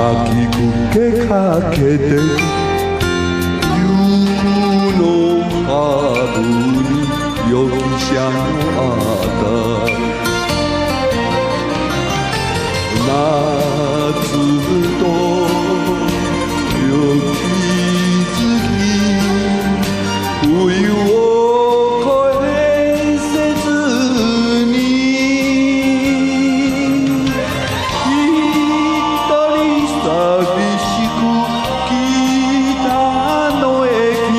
きくけかけてゆくの春に容赦のあった夏とよき月冬を越えせずに一人寂しく北の駅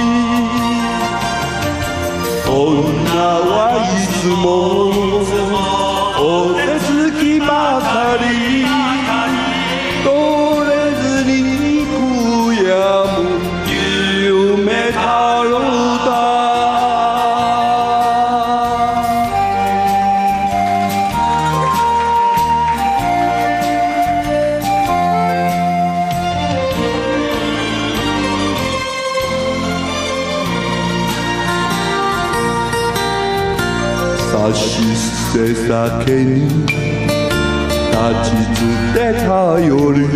女はいつもお手つきばかり取れずに悔やむ夢だろうださしすせ酒に立ちつて頼り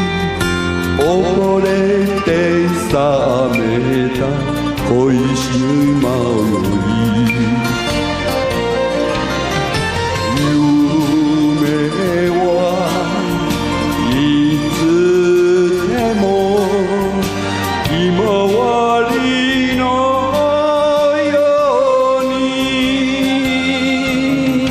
溺れて覚めた恋し迷い夢はいつでもひまわりのように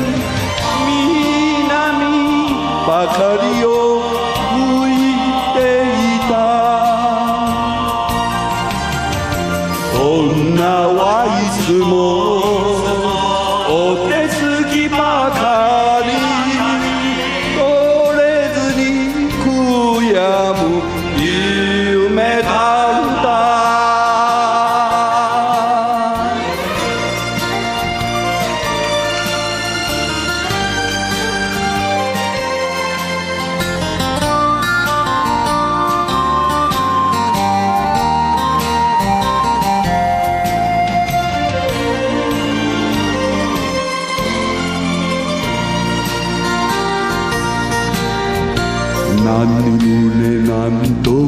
南ばかりを向いていた女はいつもお手つきばかり取れずに悔やむ夢だった何ぬねなんと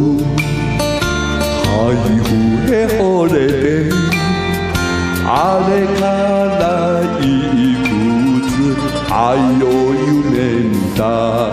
肺腑へ惚れてあれからいくつ愛を夢見た